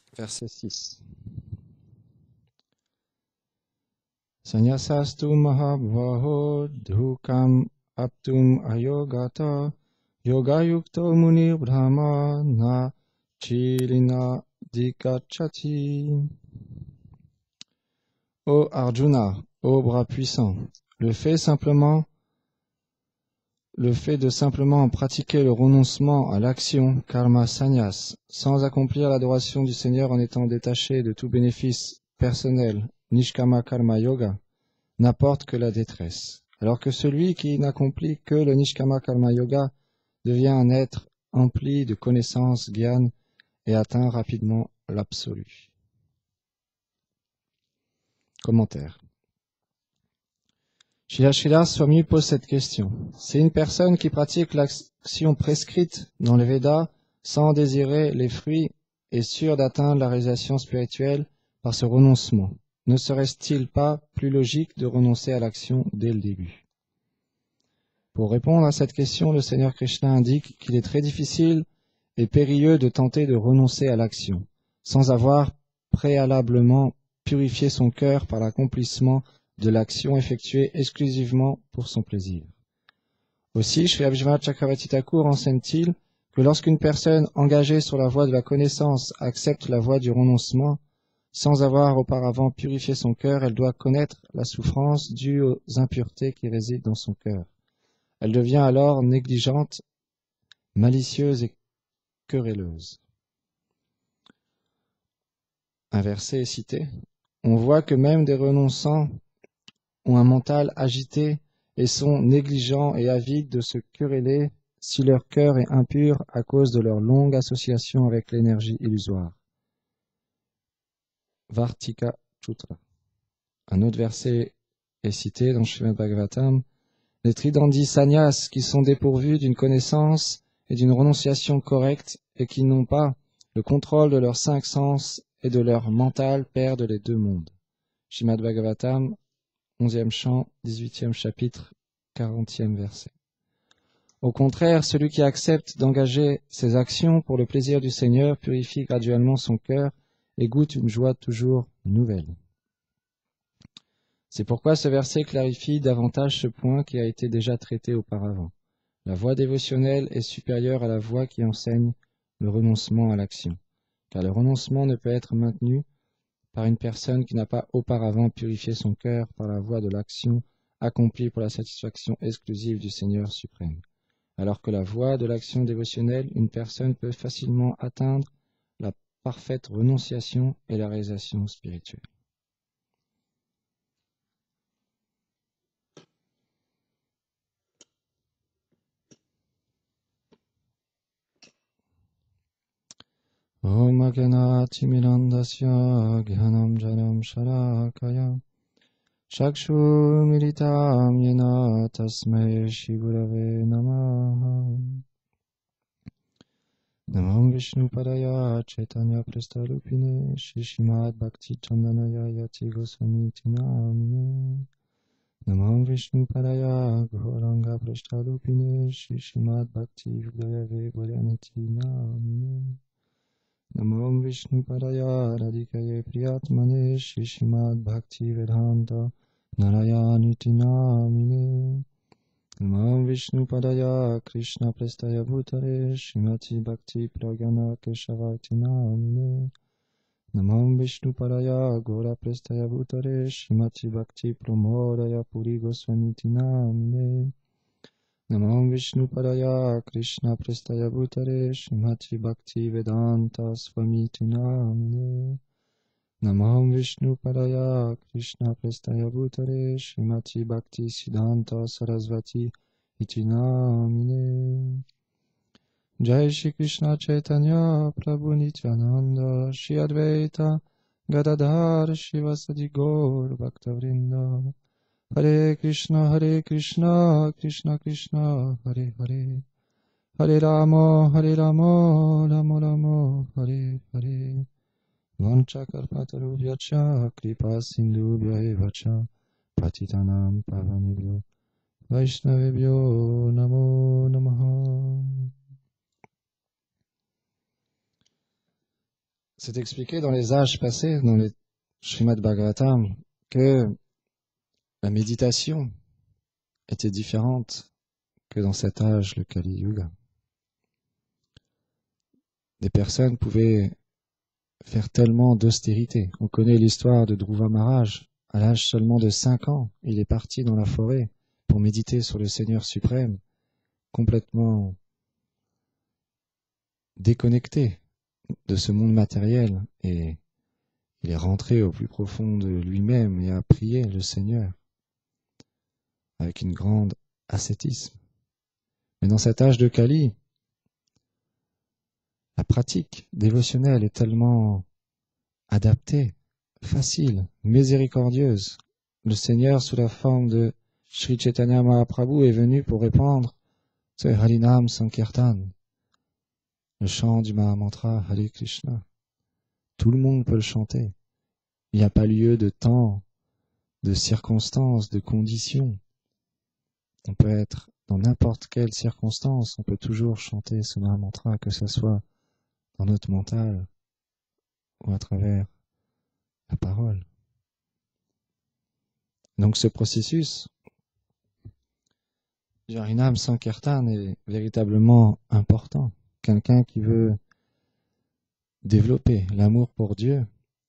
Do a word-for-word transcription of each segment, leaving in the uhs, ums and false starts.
Verset six. Sanyasastu mahabhaho dhukam aptum ayogata yogayukto munir brahma na chilina dikachati. Ô Arjuna, ô bras puissant, le fait simplement Le fait de simplement pratiquer le renoncement à l'action, karma sannyas, sans accomplir l'adoration du Seigneur en étant détaché de tout bénéfice personnel, nishkama karma yoga, n'apporte que la détresse. Alors que celui qui n'accomplit que le nishkama karma yoga devient un être empli de connaissances, gyan, et atteint rapidement l'absolu. Commentaire. Srila Sridhar Swami pose cette question. C'est une personne qui pratique l'action prescrite dans les Védas sans désirer les fruits et sûre d'atteindre la réalisation spirituelle par ce renoncement. Ne serait-il pas plus logique de renoncer à l'action dès le début? Pour répondre à cette question, le Seigneur Krishna indique qu'il est très difficile et périlleux de tenter de renoncer à l'action, sans avoir préalablement purifié son cœur par l'accomplissement de l'action effectuée exclusivement pour son plaisir. Aussi, Sri Abhijamana Chakravarti Thakur enseigne-t-il que lorsqu'une personne engagée sur la voie de la connaissance accepte la voie du renoncement, sans avoir auparavant purifié son cœur, elle doit connaître la souffrance due aux impuretés qui résident dans son cœur. Elle devient alors négligente, malicieuse et querelleuse. Un verset est cité. On voit que même des renonçants ont un mental agité et sont négligents et avides de se quereller si leur cœur est impur à cause de leur longue association avec l'énergie illusoire. Vartika Chutra. Un autre verset est cité dans Srimad Bhagavatam. Les tridandis sannyas qui sont dépourvus d'une connaissance et d'une renonciation correcte et qui n'ont pas le contrôle de leurs cinq sens et de leur mental perdent les deux mondes. Srimad Bhagavatam, onzième chant, dix-huitième chapitre, quarantième verset. Au contraire, celui qui accepte d'engager ses actions pour le plaisir du Seigneur purifie graduellement son cœur et goûte une joie toujours nouvelle. C'est pourquoi ce verset clarifie davantage ce point qui a été déjà traité auparavant. La voie dévotionnelle est supérieure à la voie qui enseigne le renoncement à l'action, car le renoncement ne peut être maintenu par une personne qui n'a pas auparavant purifié son cœur par la voie de l'action accomplie pour la satisfaction exclusive du Seigneur suprême. Alors que la voie de l'action dévotionnelle, une personne peut facilement atteindre la parfaite renonciation et la réalisation spirituelle. Om Aganati Mirandasya Gyanam Janam Sharakaya Shakshu Militam Yena Tasmai Shigurave Namaha Namam Vishnu Padaya Chaitanya Prastarupine Shishimad Bhakti Chandanaya Yati Goswami Tinamine Namam Vishnu Padaya Gauranga Prastarupine Shishimad Bhakti Vidayave Gauranati Namine Namo Vishnu Padaya Radhikaye Priyatmane Shishimad Bhakti Vedanta Narayaniti Namine Namo Vishnu Padaya Krishna Prestaya Bhutare Shrimati Bhakti Pragana Keshavati Namine Namo Vishnu Padaya Gora Prestaya Bhutare Shrimati Bhakti Pramodaya Puri Goswamiti Namine Namo Vishnu Padaya Krishna Prestaya Bhutare Shrimati Bhakti Vedanta Swamiti Namine Namo Vishnu Padaya Krishna Prestaya Bhutare Shrimati Bhakti Siddhanta Sarasvati Iti Namine Jai Shri Krishna Chaitanya Prabhu Nityananda Shri Advaita Gadadhar Shivasadi Gaur Bhaktavrinda Hare Krishna, Hare Krishna, Krishna Krishna, Hare Hare, Hare Rama, Hare Rama, Rama Rama, Hare Hare. Vanchakarpatarubhyacha, Kripa Sindhubhya evacha, Patitanam Pavanebhyo, Vaishnavebhyo, Namo Namaha. c'est expliqué dans les âges passés, dans les Srimad Bhagavatam, que la méditation était différente que dans cet âge, le Kali Yuga. Des personnes pouvaient faire tellement d'austérité. On connaît l'histoire de Dhruva Maharaj. À l'âge seulement de cinq ans, il est parti dans la forêt pour méditer sur le Seigneur suprême, complètement déconnecté de ce monde matériel, et il est rentré au plus profond de lui-même et a prié le Seigneur avec une grande ascétisme. Mais dans cet âge de Kali, la pratique dévotionnelle est tellement adaptée, facile, miséricordieuse. Le Seigneur, sous la forme de Sri Chaitanya Mahaprabhu, est venu pour répandre ce Harinam Sankirtan, le chant du Mahamantra Hare Krishna. Tout le monde peut le chanter. Il n'y a pas lieu de temps, de circonstances, de conditions. On peut être dans n'importe quelle circonstance, on peut toujours chanter ce Mahamantra, que ce soit dans notre mental ou à travers la parole. Donc ce processus du Harinam Sankirtan est véritablement important. Quelqu'un qui veut développer l'amour pour Dieu,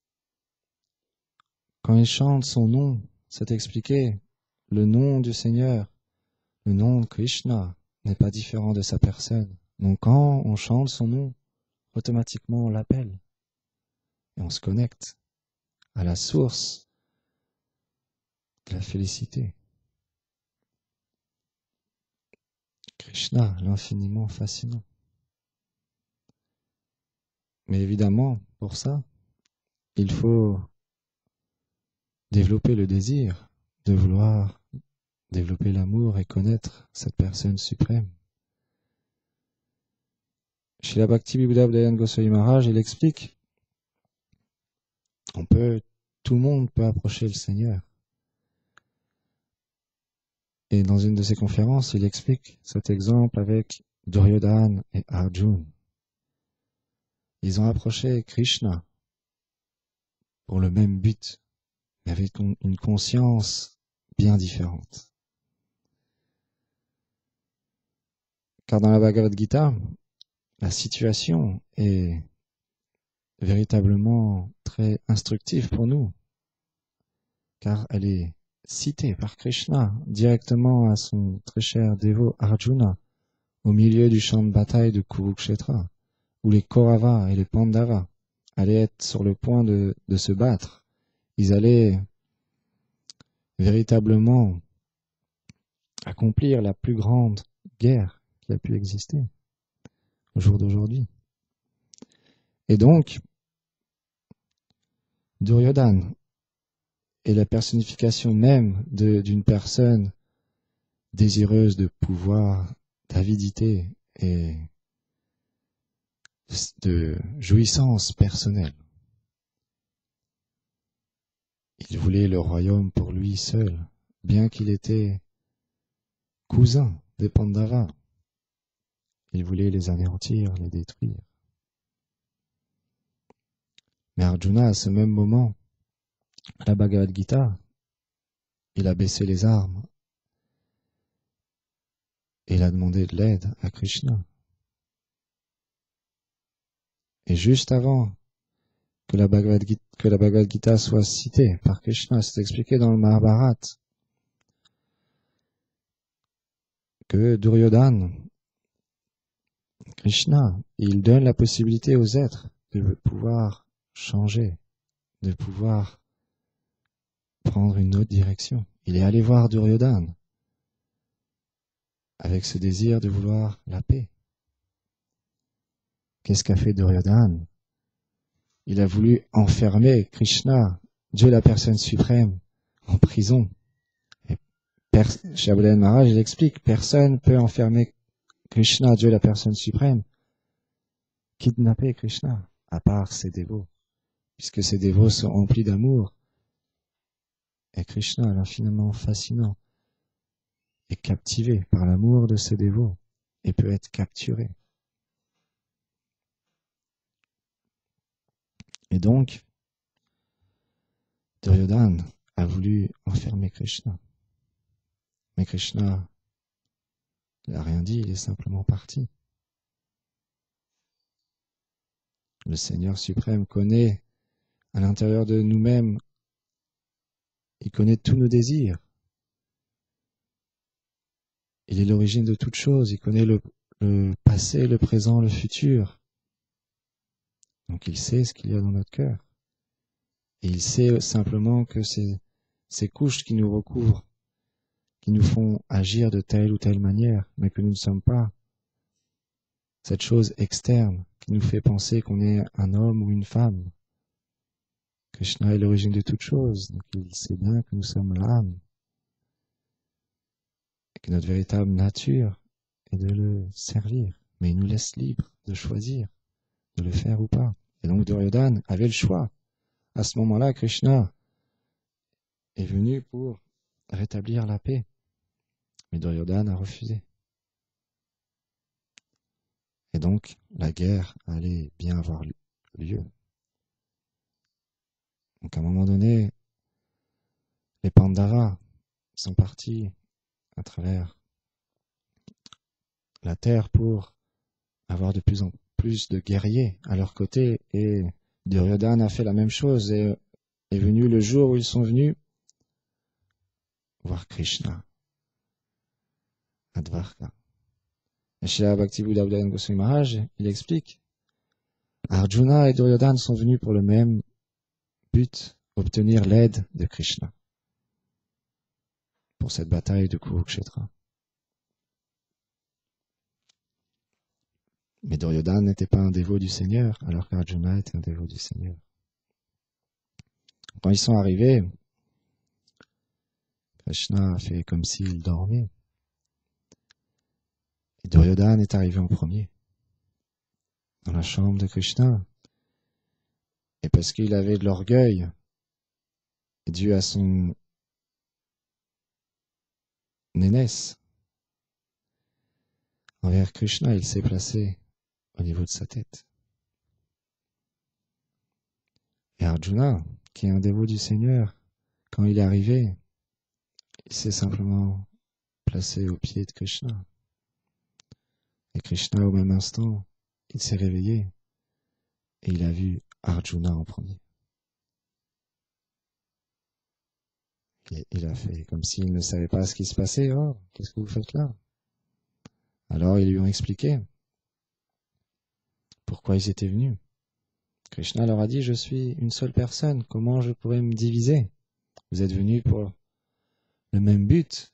quand il chante son nom, c'est expliqué, le nom du Seigneur, le nom de Krishna n'est pas différent de sa personne. Donc quand on chante son nom, automatiquement on l'appelle et on se connecte à la source de la félicité. Krishna, l'infiniment fascinant. Mais évidemment, pour ça, il faut développer le désir de vouloir développer l'amour et connaître cette personne suprême. Srila Bhakti Vibhuda Dayan Goswami Maharaj, il explique, on peut, tout le monde peut approcher le Seigneur. Et dans une de ses conférences, il explique cet exemple avec Duryodhana et Arjuna. Ils ont approché Krishna pour le même but, mais avec une conscience bien différente. Car dans la Bhagavad Gita, la situation est véritablement très instructive pour nous, car elle est citée par Krishna directement à son très cher dévot Arjuna, au milieu du champ de bataille de Kurukshetra, où les Kauravas et les Pandavas allaient être sur le point de, de se battre. Ils allaient véritablement accomplir la plus grande guerre qui a pu exister au jour d'aujourd'hui. Et donc, Duryodhana est la personnification même de, d'une personne désireuse de pouvoir, d'avidité et de jouissance personnelle. Il voulait le royaume pour lui seul, bien qu'il était cousin des Pandavas. Il voulait les anéantir, les détruire. Mais Arjuna, à ce même moment, à la Bhagavad Gita, il a baissé les armes et il a demandé de l'aide à Krishna. Et juste avant que la Bhagavad Gita, que la Bhagavad Gita soit citée par Krishna, c'est expliqué dans le Mahabharata que Duryodhana, Krishna, il donne la possibilité aux êtres de pouvoir changer, de pouvoir prendre une autre direction. Il est allé voir Duryodhana avec ce désir de vouloir la paix. Qu'est-ce qu'a fait Duryodhana? Il a voulu enfermer Krishna, Dieu la personne suprême, en prison. Et Shabdayan Maharaj, il explique, personne ne peut enfermer Krishna, Dieu la personne suprême, kidnapper Krishna, à part ses dévots, puisque ses dévots sont remplis d'amour. Et Krishna, l'infiniment fascinant, est captivé par l'amour de ses dévots et peut être capturé. Et donc, Duryodhana a voulu enfermer Krishna. Mais Krishna n'a rien dit, il est simplement parti. Le Seigneur suprême connaît à l'intérieur de nous-mêmes, il connaît tous nos désirs. Il est l'origine de toutes choses, il connaît le, le passé, le présent, le futur. Donc il sait ce qu'il y a dans notre cœur. Et il sait simplement que c'est ces couches qui nous recouvrent, qui nous font agir de telle ou telle manière, mais que nous ne sommes pas cette chose externe qui nous fait penser qu'on est un homme ou une femme. Krishna est l'origine de toutes choses, donc il sait bien que nous sommes l'âme, et que notre véritable nature est de le servir, mais il nous laisse libres de choisir, de le faire ou pas. Et donc Duryodhana avait le choix. À ce moment-là, Krishna est venu pour rétablir la paix, mais Duryodhana a refusé. Et donc, la guerre allait bien avoir lieu. Donc, à un moment donné, les Pandavas sont partis à travers la terre pour avoir de plus en plus de guerriers à leur côté. Et Duryodhana a fait la même chose et est venu le jour où ils sont venus voir Krishna à Dvarka. Et Srila Bhakti-Vedanta Goswami Maharaj, il explique, Arjuna et Duryodhana sont venus pour le même but, obtenir l'aide de Krishna pour cette bataille de Kurukshetra. Mais Duryodhana n'était pas un dévot du Seigneur, alors qu'Arjuna était un dévot du Seigneur. Quand ils sont arrivés, Krishna a fait comme s'il dormait. Et Duryodhana est arrivé en premier, dans la chambre de Krishna. Et parce qu'il avait de l'orgueil, dû à son aînesse envers Krishna, il s'est placé au niveau de sa tête. Et Arjuna, qui est un dévot du Seigneur, quand il est arrivé, il s'est simplement placé au pied de Krishna. Et Krishna, au même instant, il s'est réveillé et il a vu Arjuna en premier. Et il a fait comme s'il ne savait pas ce qui se passait. « Oh, qu'est-ce que vous faites là ?» Alors ils lui ont expliqué pourquoi ils étaient venus. Krishna leur a dit « Je suis une seule personne, comment je pourrais me diviser? Vous êtes venus pour le même but.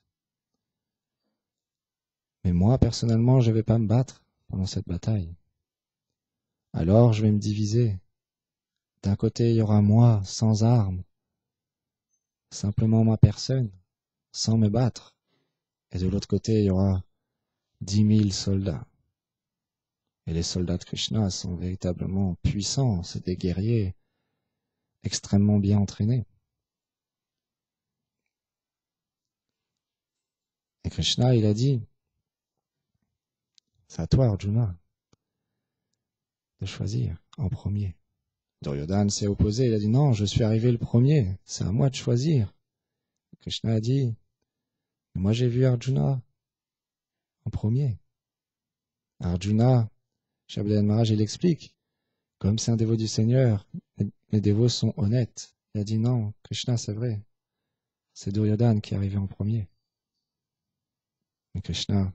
Mais moi, personnellement, je ne vais pas me battre pendant cette bataille. Alors je vais me diviser. D'un côté, il y aura moi, sans armes, simplement ma personne, sans me battre. Et de l'autre côté, il y aura dix mille soldats. Et les soldats de Krishna sont véritablement puissants, c'est des guerriers extrêmement bien entraînés. Et Krishna, il a dit, c'est à toi, Arjuna, de choisir en premier. Duryodhana s'est opposé, il a dit, non, je suis arrivé le premier, c'est à moi de choisir. Krishna a dit, moi j'ai vu Arjuna en premier. Arjuna, Shabda Maharaj, il explique, comme c'est un dévot du Seigneur, les dévots sont honnêtes. Il a dit non, Krishna, c'est vrai, c'est Duryodhana qui est arrivé en premier. Mais Krishna,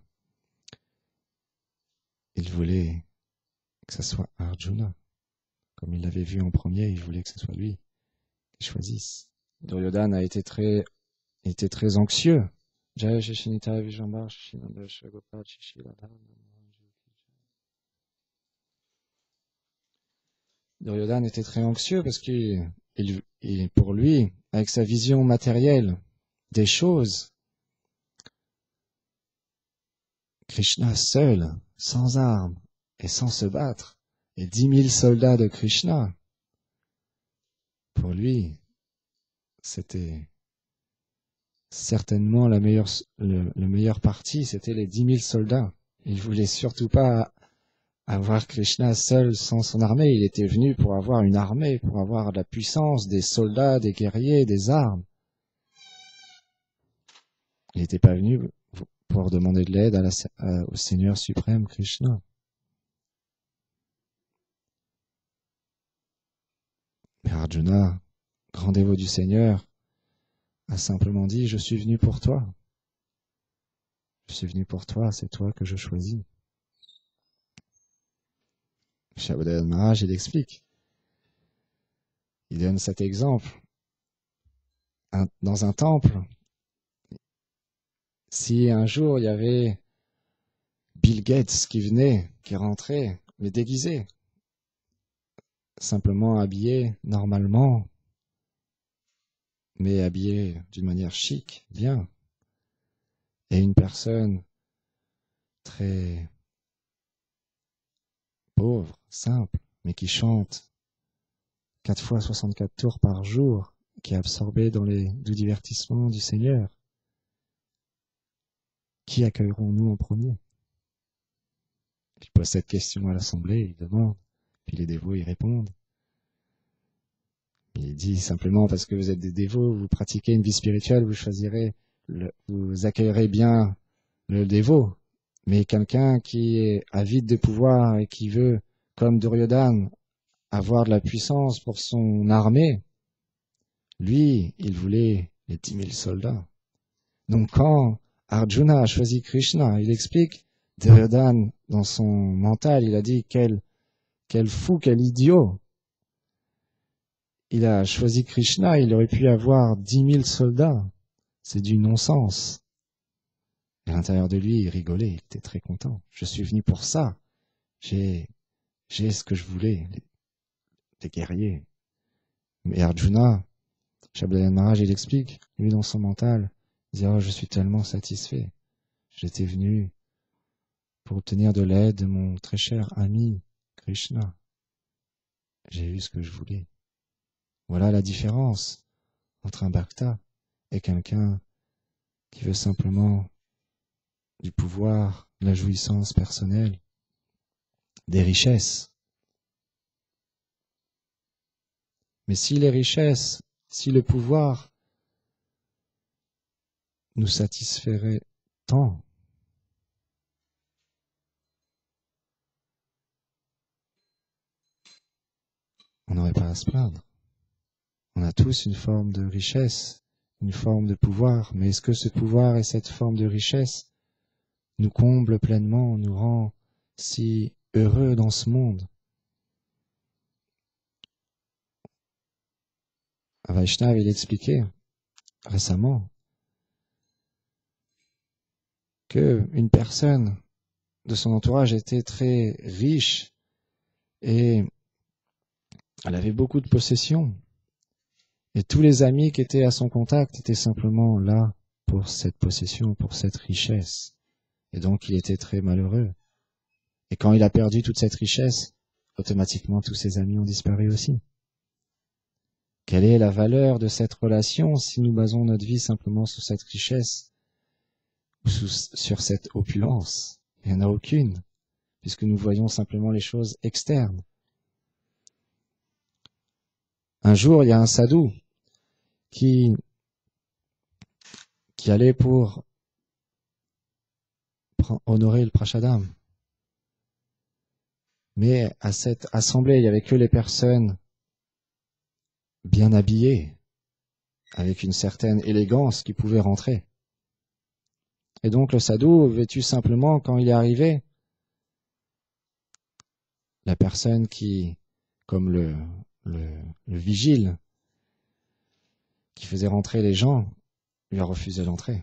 il voulait que ce soit Arjuna. Comme il l'avait vu en premier, il voulait que ce soit lui qui choisisse. Duryodhana a été très, était très anxieux. Duryodhana était très anxieux parce que il, il, pour lui, avec sa vision matérielle des choses, Krishna seul, sans armes et sans se battre, et dix mille soldats de Krishna, pour lui, c'était certainement la meilleure, le, le meilleur parti, c'était les dix mille soldats. Il voulait surtout pas avoir Krishna seul sans son armée. Il était venu pour avoir une armée, pour avoir de la puissance, des soldats, des guerriers, des armes. Il n'était pas venu pour demander de l'aide à la, à, au Seigneur suprême Krishna. Mais Arjuna, grand dévot du Seigneur, a simplement dit, je suis venu pour toi. Je suis venu pour toi, c'est toi que je choisis. Shabda Maharaj, il explique. Il donne cet exemple. Un, dans un temple, si un jour il y avait Bill Gates qui venait, qui rentrait, mais déguisé, simplement habillé normalement, mais habillé d'une manière chic, bien, et une personne très pauvre, simple, mais qui chante quatre fois soixante-quatre tours par jour, qui est absorbée dans les doux divertissements du Seigneur. Qui accueillerons-nous en premier? Il pose cette question à l'assemblée, il demande, puis les dévots y répondent. Il dit simplement parce que vous êtes des dévots, vous pratiquez une vie spirituelle, vous choisirez, le, vous accueillerez bien le dévot. Mais quelqu'un qui est avide de pouvoir et qui veut, comme Duryodhana, avoir de la puissance pour son armée, lui, il voulait les dix mille soldats. Donc quand Arjuna a choisi Krishna, il explique, Duryodhana, dans son mental, il a dit, quel, quel fou, quel idiot. Il a choisi Krishna, il aurait pu avoir dix mille soldats. C'est du non-sens. À l'intérieur de lui, il rigolait, il était très content. Je suis venu pour ça. J'ai, j'ai ce que je voulais, les, les guerriers. Mais Arjuna, Shabda Maharaj, il explique, lui dans son mental, il dit, oh, je suis tellement satisfait. J'étais venu pour obtenir de l'aide de mon très cher ami Krishna. J'ai eu ce que je voulais. Voilà la différence entre un bhakta et quelqu'un qui veut simplement du pouvoir, de la jouissance personnelle, des richesses. Mais si les richesses, si le pouvoir nous satisferait tant, on n'aurait pas à se plaindre. On a tous une forme de richesse, une forme de pouvoir, mais est-ce que ce pouvoir et cette forme de richesse nous comblent pleinement, nous rend si heureux dans ce monde? Vaishnav, il expliquait récemment que une personne de son entourage était très riche et elle avait beaucoup de possessions. Et tous les amis qui étaient à son contact étaient simplement là pour cette possession, pour cette richesse. Et donc il était très malheureux. Et quand il a perdu toute cette richesse, automatiquement tous ses amis ont disparu aussi. Quelle est la valeur de cette relation si nous basons notre vie simplement sur cette richesse ou sur cette opulence? Il n'y en a aucune, puisque nous voyons simplement les choses externes. Un jour, il y a un sadhu qui, qui allait pour honorer le prashadam. Mais à cette assemblée, il n'y avait que les personnes bien habillées, avec une certaine élégance qui pouvaient rentrer. Et donc le sadhu, vêtu simplement, quand il est arrivé, la personne qui, comme le, le, le vigile, qui faisait rentrer les gens, lui a refusé l'entrée.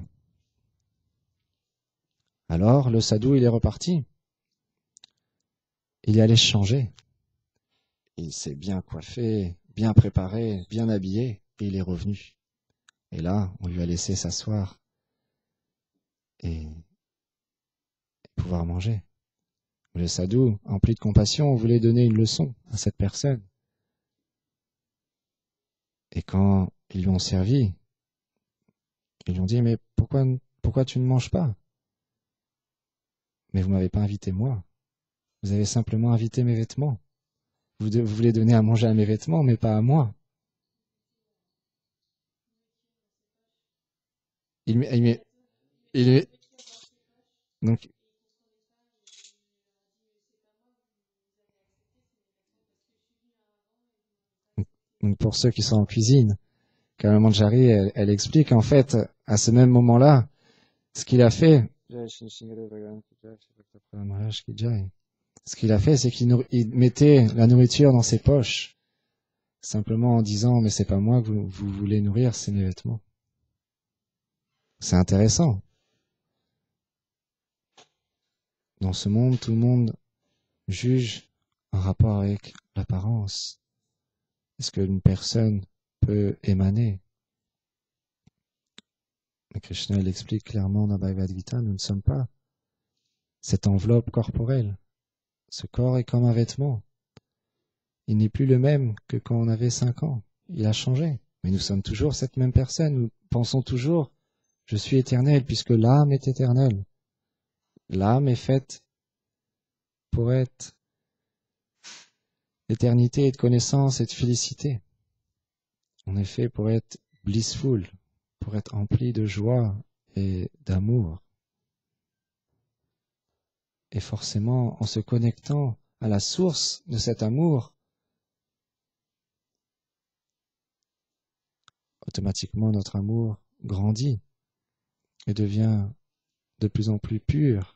Alors le sadhu, il est reparti. Il est allé se changer. Il s'est bien coiffé, bien préparé, bien habillé, et il est revenu. Et là, on lui a laissé s'asseoir et pouvoir manger. Le sadhu, empli de compassion, voulait donner une leçon à cette personne. Et quand ils lui ont servi, ils lui ont dit, mais pourquoi, pourquoi tu ne manges pas? Mais vous m'avez pas invité moi. Vous avez simplement invité mes vêtements. Vous, de, vous voulez donner à manger à mes vêtements, mais pas à moi. Il, il, il, donc, donc, pour ceux qui sont en cuisine, quand maman Jari, elle, elle explique, en fait, à ce même moment-là, ce qu'il a fait, ce qu'il a fait, c'est qu'il il mettait la nourriture dans ses poches, simplement en disant, mais c'est pas moi que vous, vous voulez nourrir, c'est mes vêtements. C'est intéressant. Dans ce monde, tout le monde juge en rapport avec l'apparence. Est-ce qu'une personne peut émaner? Mais Krishna l'explique clairement dans Bhagavad Gita, nous ne sommes pas cette enveloppe corporelle. Ce corps est comme un vêtement. Il n'est plus le même que quand on avait cinq ans. Il a changé. Mais nous sommes toujours cette même personne. Nous pensons toujours, je suis éternel, puisque l'âme est éternelle. L'âme est faite pour être d'éternité et de connaissance et de félicité. On est fait pour être blissful, pour être empli de joie et d'amour. Et forcément, en se connectant à la source de cet amour, automatiquement notre amour grandit et devient de plus en plus pur.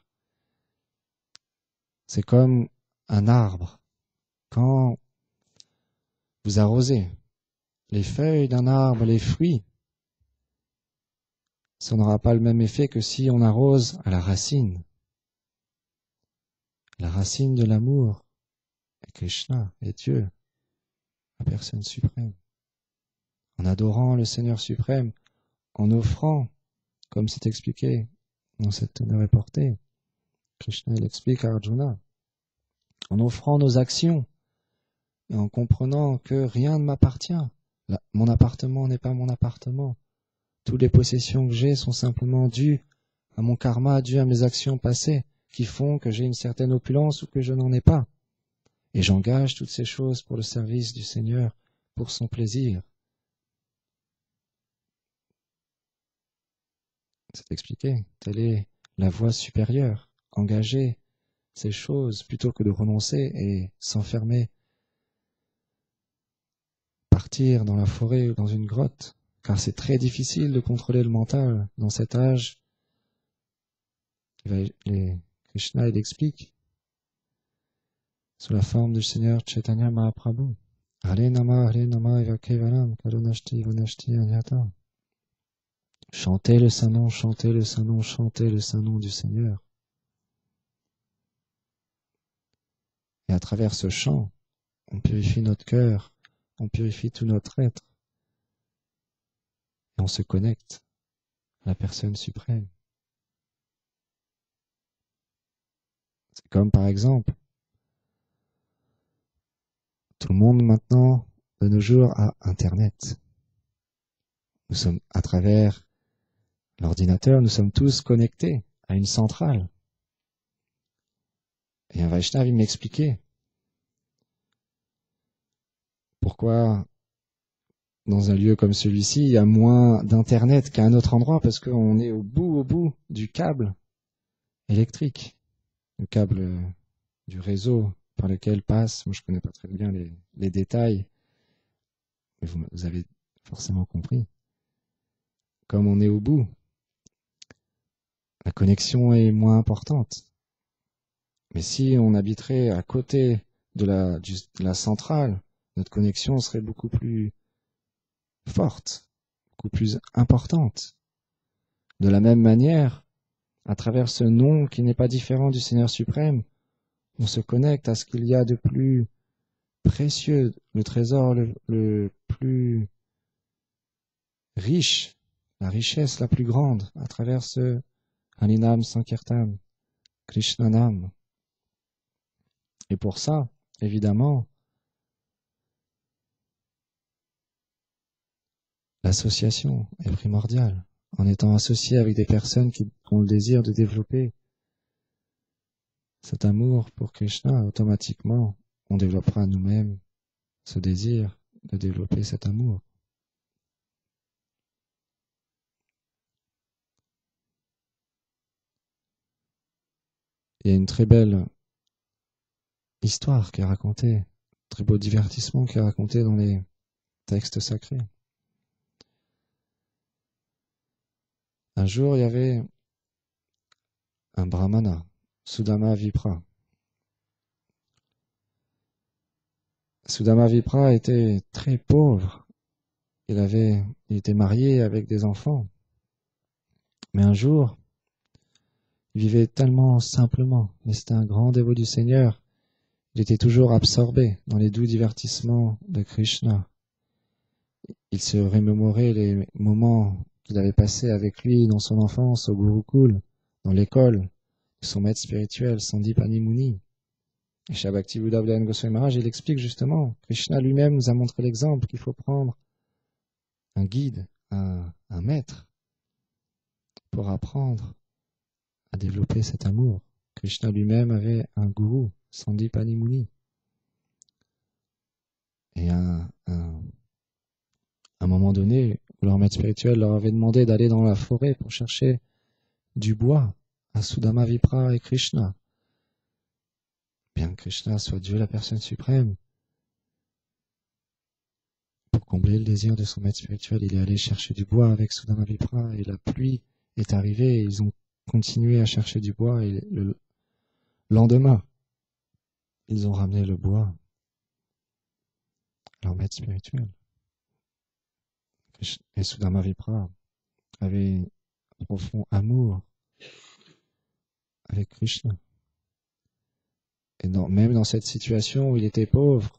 C'est comme un arbre. Quand vous arrosez les feuilles d'un arbre, les fruits, ça n'aura pas le même effet que si on arrose à la racine. La racine de l'amour est Krishna, est Dieu, la personne suprême. En adorant le Seigneur suprême, en offrant, comme c'est expliqué dans cette teneur portée, Krishna l'explique à Arjuna, en offrant nos actions et en comprenant que rien ne m'appartient. Là, mon appartement n'est pas mon appartement. Toutes les possessions que j'ai sont simplement dues à mon karma, dues à mes actions passées, qui font que j'ai une certaine opulence ou que je n'en ai pas. Et j'engage toutes ces choses pour le service du Seigneur, pour son plaisir. C'est expliqué. Telle est la voie supérieure. Engager ces choses plutôt que de renoncer et s'enfermer, partir dans la forêt ou dans une grotte, car c'est très difficile de contrôler le mental dans cet âge. Les Krishna, il explique sous la forme du Seigneur Chaitanya Mahaprabhu. Hare Nama, Hare Nama, Eva Kevalam, Karunashti, Vanashti, Anyata. Chantez le saint nom, chantez le saint nom, chantez le saint nom du Seigneur. Et à travers ce chant, on purifie notre cœur, on purifie tout notre être. Et on se connecte à la personne suprême. C'est comme par exemple, tout le monde maintenant, de nos jours, a Internet. Nous sommes, à travers l'ordinateur, nous sommes tous connectés à une centrale. Et un Vaishnava, il m'expliquait pourquoi dans un lieu comme celui-ci, il y a moins d'Internet qu'à un autre endroit, parce qu'on est au bout, au bout du câble électrique, le câble euh, du réseau par lequel passe, moi je connais pas très bien les, les détails, mais vous, vous avez forcément compris. Comme on est au bout, la connexion est moins importante. Mais si on habiterait à côté de la, du, de la centrale, notre connexion serait beaucoup plus forte, beaucoup plus importante. De la même manière, à travers ce nom qui n'est pas différent du Seigneur suprême, on se connecte à ce qu'il y a de plus précieux, le trésor le, le plus riche, la richesse la plus grande, à travers ce Harinam Sankirtan, Krishnanam. Et pour ça, évidemment, l'association est primordiale. En étant associé avec des personnes qui ont le désir de développer cet amour pour Krishna, automatiquement, on développera nous-mêmes ce désir de développer cet amour. Il y a une très belle histoire qui est racontée, un très beau divertissement qui est raconté dans les textes sacrés. Un jour, il y avait un brahmana, Sudama Vipra. Sudama Vipra était très pauvre. Il avait, il était marié avec des enfants. Mais un jour, il vivait tellement simplement, mais c'était un grand dévot du Seigneur. Il était toujours absorbé dans les doux divertissements de Krishna. Il se remémorait les moments qu'il avait passés avec lui dans son enfance au Gurukul, dans l'école de son maître spirituel, Sandipani Muni. Et chez Bhakti-Buddha Bhagavan Goswami Maharaj, il explique justement, Krishna lui-même nous a montré l'exemple qu'il faut prendre un guide, un, un maître, pour apprendre à développer cet amour. Krishna lui-même avait un gourou, Sandipani Muni. Et à un, un moment donné, leur maître spirituel leur avait demandé d'aller dans la forêt pour chercher du bois à Sudama Vipra et Krishna. Bien que Krishna soit Dieu la personne suprême, pour combler le désir de son maître spirituel, il est allé chercher du bois avec Sudama Vipra et la pluie est arrivée et ils ont continué à chercher du bois et le lendemain, ils ont ramené le bois à leur maître spirituel. Et Sudama Vipra avait un profond amour avec Krishna. Et dans, même dans cette situation où il était pauvre,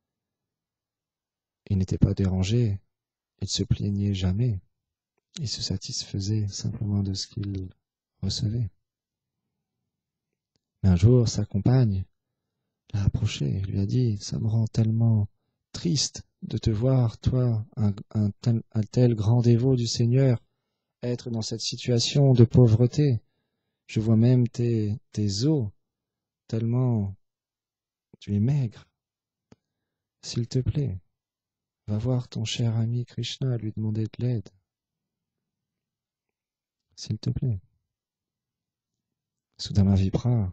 il n'était pas dérangé, il ne se plaignait jamais, il se satisfaisait simplement de ce qu'il recevait. Mais un jour, sa compagne l'a approché et lui a dit « Ça me rend tellement triste de te voir, toi, un, un, tel, un tel grand dévot du Seigneur, être dans cette situation de pauvreté. Je vois même tes, tes os, tellement tu es maigre. S'il te plaît, va voir ton cher ami Krishna, lui demander de l'aide. S'il te plaît. » Sudama Vipra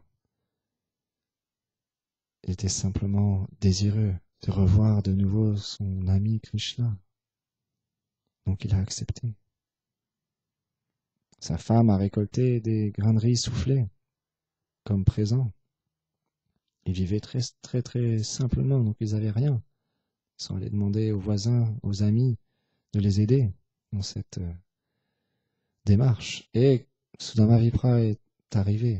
était simplement désireux de revoir de nouveau son ami Krishna. Donc il a accepté. Sa femme a récolté des grains de riz soufflés comme présent. Ils vivaient très très très simplement, donc ils n'avaient rien. Ils sont allés demander aux voisins, aux amis de les aider dans cette euh, démarche. Et Sudama Vipra est arrivé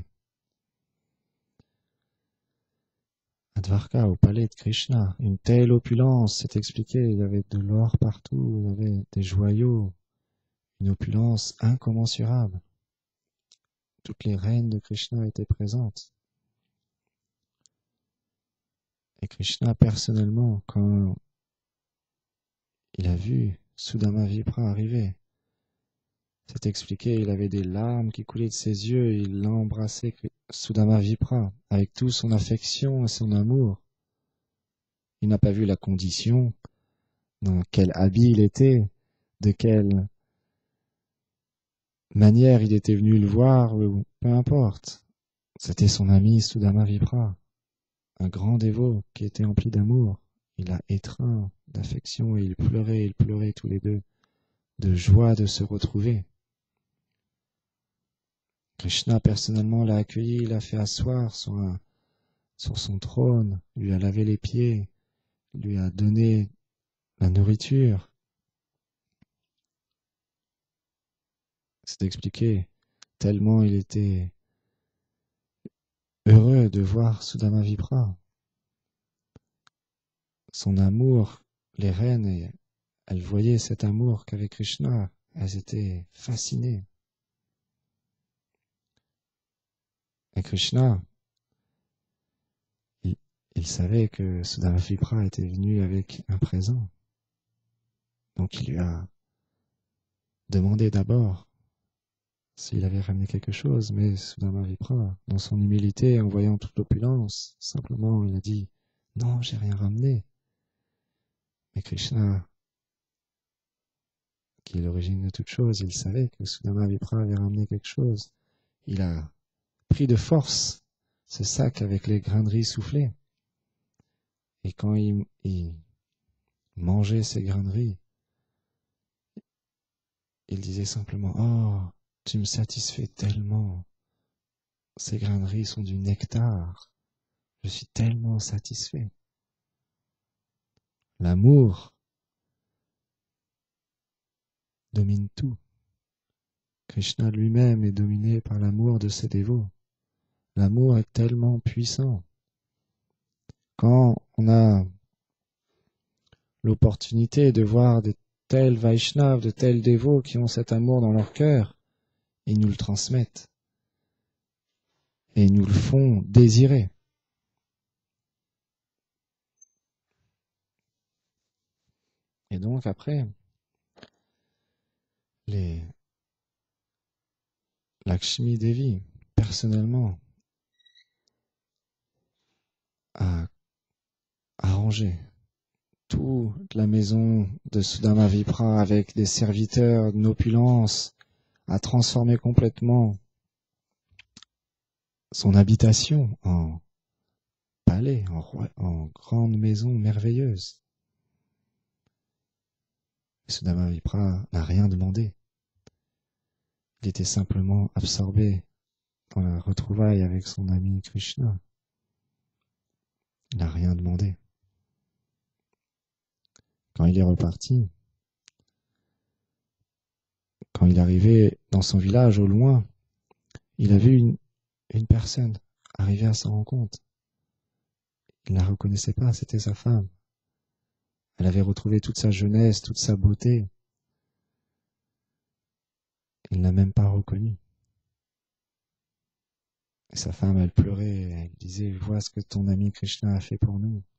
à Dvarka, au palais de Krishna. Une telle opulence, c'est expliqué, il y avait de l'or partout, il y avait des joyaux, une opulence incommensurable. Toutes les reines de Krishna étaient présentes. Et Krishna, personnellement, quand il a vu Sudama Vipra arriver, c'est expliqué, il avait des larmes qui coulaient de ses yeux, et il embrassait Sudama Vipra avec toute son affection et son amour. Il n'a pas vu la condition, dans quel habit il était, de quelle manière il était venu le voir, ou peu importe. C'était son ami Sudama Vipra, un grand dévot qui était empli d'amour. Il l'a étreint d'affection et ils pleuraient, ils pleuraient tous les deux, de joie de se retrouver. Krishna personnellement l'a accueilli, l'a fait asseoir sur, un, sur son trône, lui a lavé les pieds, lui a donné la nourriture. C'est expliqué, tellement il était heureux de voir Sudama Vipra. Son amour, les reines, elles voyaient cet amour qu'avait Krishna, elles étaient fascinées. Et Krishna, il, il savait que Sudama Vipra était venu avec un présent. Donc il lui a demandé d'abord s'il avait ramené quelque chose, mais Sudama Vipra, dans son humilité, en voyant toute l'opulence, simplement il a dit « Non, j'ai rien ramené ». Mais Krishna, qui est l'origine de toute chose, il savait que Sudama Vipra avait ramené quelque chose. Il a pris de force ce sac avec les grains de riz soufflés. Et quand il, il mangeait ces grains de riz, il disait simplement « Oh, tu me satisfais tellement. Ces grains de riz sont du nectar. Je suis tellement satisfait. » L'amour domine tout. Krishna lui-même est dominé par l'amour de ses dévots. L'amour est tellement puissant. Quand on a l'opportunité de voir de tels Vaishnavas, de tels dévots qui ont cet amour dans leur cœur, ils nous le transmettent et ils nous le font désirer. Et donc après, les Lakshmi Devi, personnellement, a arrangé toute la maison de Sudama Vipra avec des serviteurs d'opulence, a transformé complètement son habitation en palais, en, roi, en grande maison merveilleuse. Sudama Vipra n'a rien demandé. Il était simplement absorbé dans la retrouvaille avec son ami Krishna. Il n'a rien demandé. Quand il est reparti, quand il est arrivé dans son village au loin, il a vu une, une personne arriver à sa rencontre. Il ne la reconnaissait pas, c'était sa femme. Elle avait retrouvé toute sa jeunesse, toute sa beauté. Il ne l'a même pas reconnue. Et sa femme, elle pleurait, elle disait, vois ce que ton ami Krishna a fait pour nous.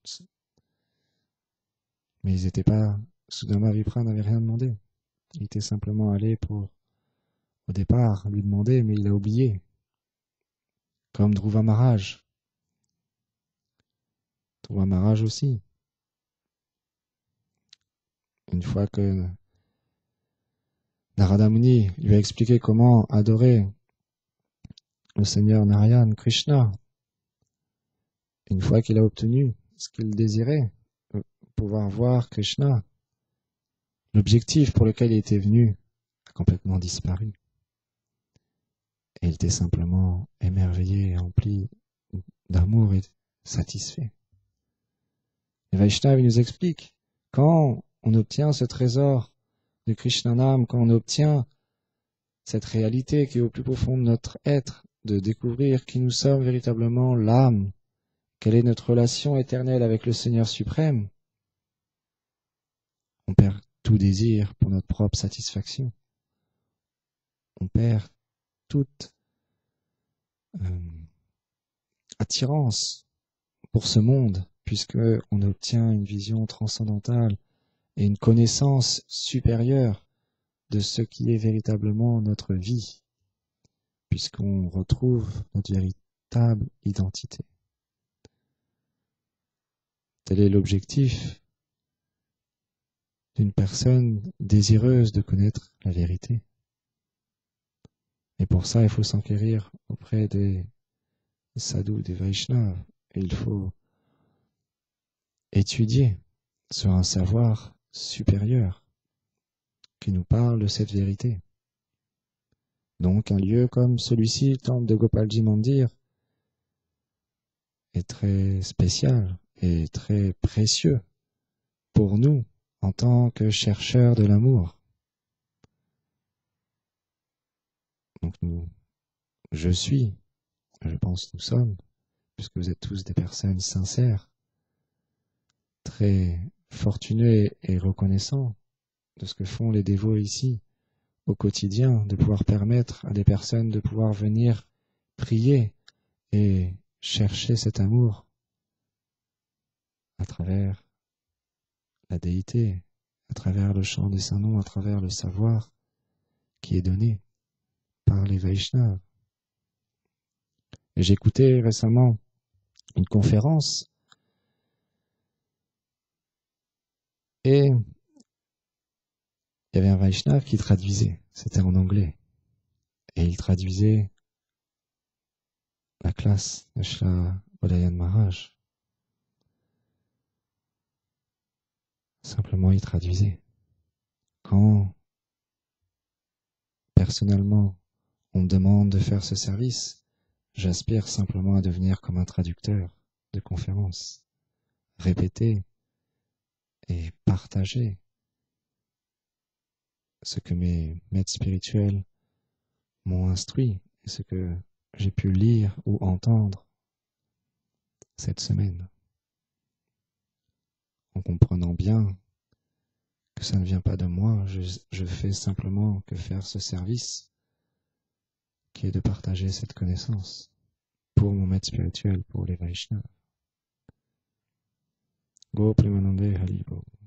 Mais ils n'étaient pas, Sudama Vipra n'avait rien demandé. Il était simplement allé pour, au départ, lui demander, mais il a oublié. Comme Dhruva Maharaj. Dhruva Maharaj aussi. Une fois que Narada Muni lui a expliqué comment adorer le Seigneur Narayan, Krishna, une fois qu'il a obtenu ce qu'il désirait, pouvoir voir Krishna, l'objectif pour lequel il était venu a complètement disparu. Et il était simplement émerveillé, empli d'amour et satisfait. Les Vaishnavas nous expliquent, quand on obtient ce trésor de Krishnanam, quand on obtient cette réalité qui est au plus profond de notre être, de découvrir qui nous sommes véritablement, l'âme, quelle est notre relation éternelle avec le Seigneur suprême, on perd tout désir pour notre propre satisfaction. On perd toute euh, attirance pour ce monde, puisque on obtient une vision transcendantale et une connaissance supérieure de ce qui est véritablement notre vie, puisqu'on retrouve notre véritable identité. Tel est l'objectif d'une personne désireuse de connaître la vérité. Et pour ça, il faut s'enquérir auprès des sadhus, des Vaishnavas. Et il faut étudier sur un savoir supérieur qui nous parle de cette vérité. Donc un lieu comme celui-ci, le temple de Gopalji Mandir, est très spécial et très précieux pour nous en tant que chercheurs de l'amour. Donc nous, je suis, je pense nous sommes, puisque vous êtes tous des personnes sincères, très fortuneux et reconnaissants de ce que font les dévots ici au quotidien, de pouvoir permettre à des personnes de pouvoir venir prier et chercher cet amour à travers la déité, à travers le chant des saints noms, à travers le savoir qui est donné par les Vaishnavas. Et j'ai écouté récemment une conférence et il y avait un Vaishnav qui traduisait, c'était en anglais, et il traduisait la classe de Srila Udayan Maharaj. Simplement, il traduisait. Quand, personnellement, on me demande de faire ce service, j'aspire simplement à devenir comme un traducteur de conférences, répéter et partager ce que mes maîtres spirituels m'ont instruit et ce que j'ai pu lire ou entendre cette semaine, en comprenant bien que ça ne vient pas de moi, je, je fais simplement que faire ce service qui est de partager cette connaissance pour mon maître spirituel, pour les Vaishnavas. Go Premanande Haribo.